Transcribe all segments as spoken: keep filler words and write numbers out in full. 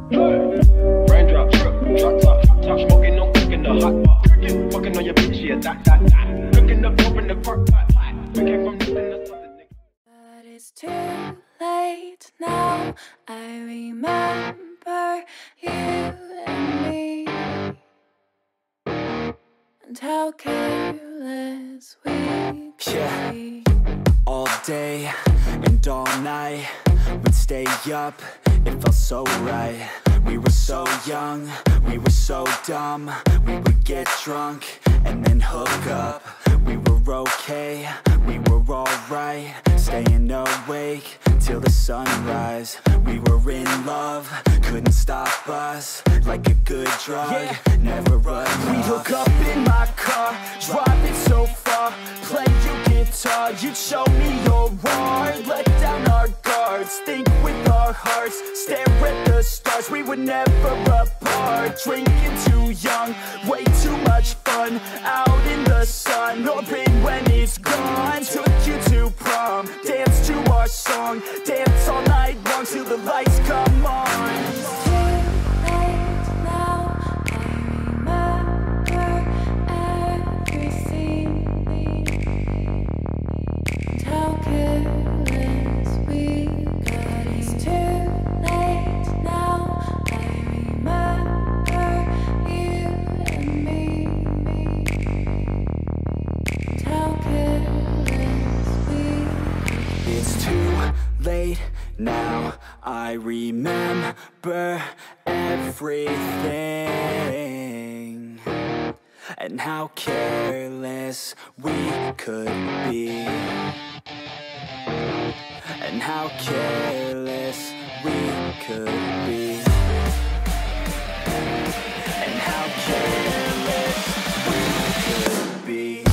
Raindrop, drip, drop top, top smoking, no cooking the hot pot. Fucking on your bitch, yeah, that, that, that. Cooking up dope in the park pot. We came from nothing to something, nigga. But it's too late now. I remember you and me, and how careless we could Yeah. be. All day and all night, we'd stay up, it felt so right. We were so young, we were so dumb. We would get drunk and then hook up. We were okay, we were alright, staying awake till the sunrise. We were in love, couldn't stop us. Like a good drug, Yeah. never run. We'd hook up in my car, drive it so far, play your guitar, you'd show me your art, let down our guards, think with our hearts, stare at the stars. We were never apart, drinking too young, way too much fun, out in the sun, hoping when it's gone. Took you to prom, dance to our song, dance all night long till the lights come on. It's too late now, I remember everything, and how careless we could be, and how careless we could be, and how careless we could be.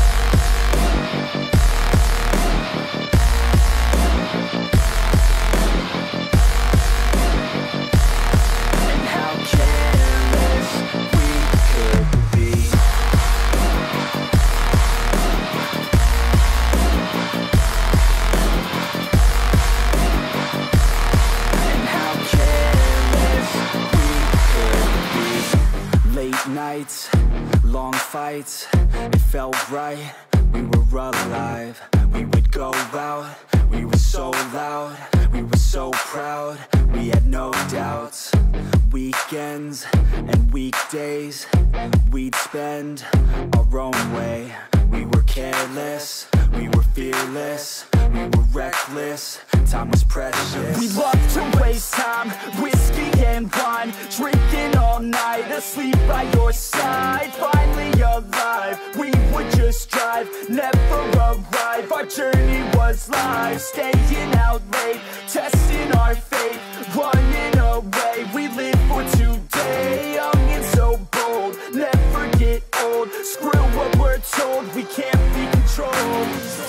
Nights, long fights, it felt right, we were alive. We would go out, we were so loud, we were so proud, we had no doubts. Weekends and weekdays, we'd spend our own way. We were careless, we were fearless, we were reckless, time was precious. We loved to waste time, whiskey and wine, drinking all night, asleep by your side. Finally alive, we would just drive, never arrive. Our journey was live, staying out late, testing our fate, running away. We live for today, young and so bold, never get old. Screw what we're told, we can't be controlled.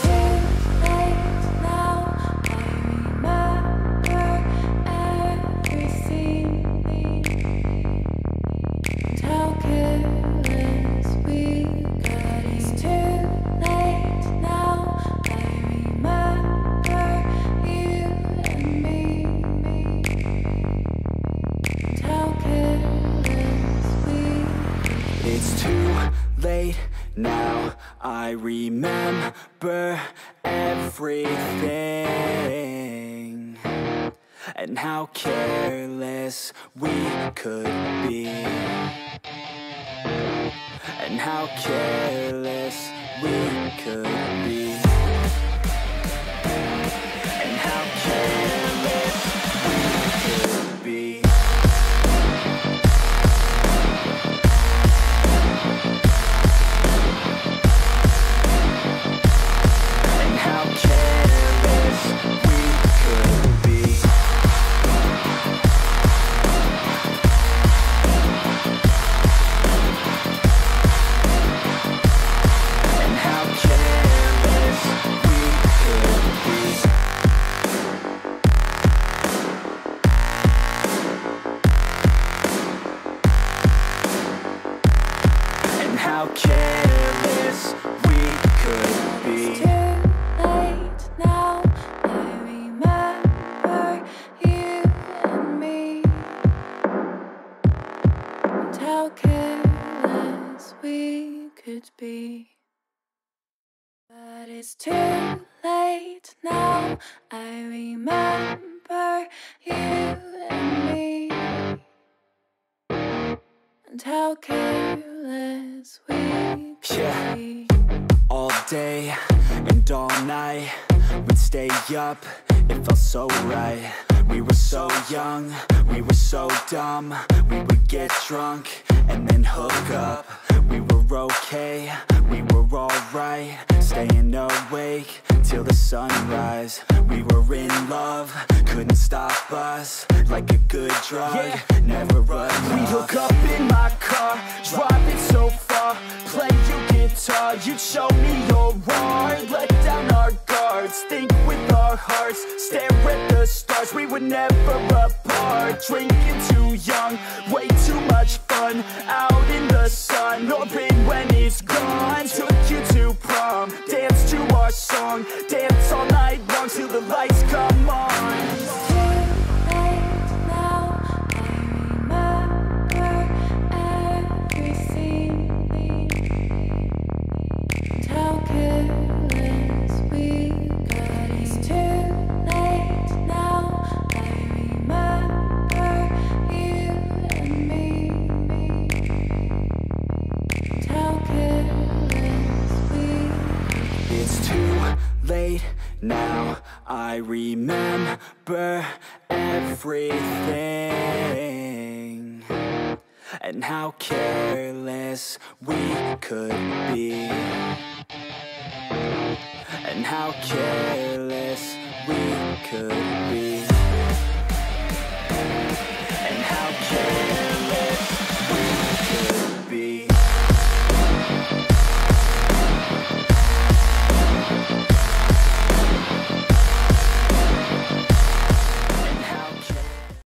It's too late now, I remember everything, and how careless we could be, and how careless we could be, and how careless we could be. And how careless how careless we could be. But it's too late now. I remember you and me, and how careless we could Yeah. be. All day and all night, we'd stay up, it felt so right. We were so young, we were so dumb. We would get drunk and then hook up. We were okay, we were alright, staying awake till the sunrise. We were in love, couldn't stop us, like a good drug, Yeah. never enough. We'd hook up in my car, driving so far, play you guitar, you'd show me your art, let down our guards, think with our hearts, stare at the stars, we were never apart, drinking too young, way too much fun, out in the sun, open when it's gone, took you to prom, dance to our song, dance all night long till the lights come on. It's too late now, I remember everything, and how careless we could be, and how careless we could be.